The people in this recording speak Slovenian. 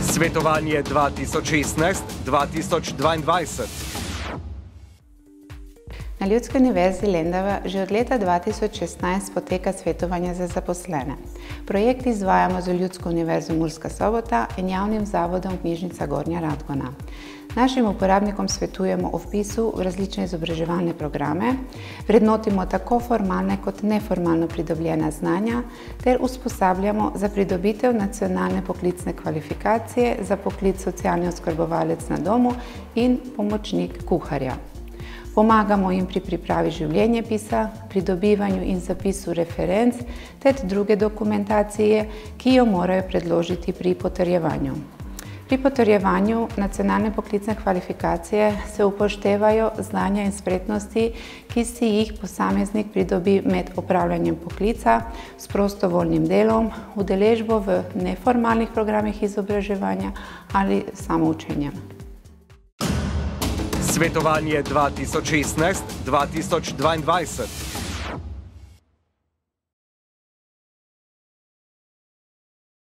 Svetovanje 2016-2022. Na Ljudski univerzi Lendava že od leta 2016 poteka svetovanje za zaposlene. Projekt izvajamo z Ljudsko univerzo Murska Sobota in javnim zavodom Knjižnica Gornja Radgona. Našim uporabnikom svetujemo o vpisu v različne izobraževalne programe, vrednotimo tako formalne kot neformalno pridobljena znanja ter usposabljamo za pridobitev nacionalne poklicne kvalifikacije za poklic socialni oskrbovalec na domu in pomočnik kuharja. Pomagamo jim pri pripravi življenjepisa, pridobivanju in zapisu referenc ter druge dokumentacije, ki jo morajo predložiti pri potrjevanju. Pri potrjevanju nacionalne poklicne kvalifikacije se upoštevajo znanja in spretnosti, ki si jih posameznik pridobi med opravljanjem poklica, s prostovoljnim delom, udeležbo v neformalnih programih izobraževanja ali samoučenjem. Svetovanje 2016-2022.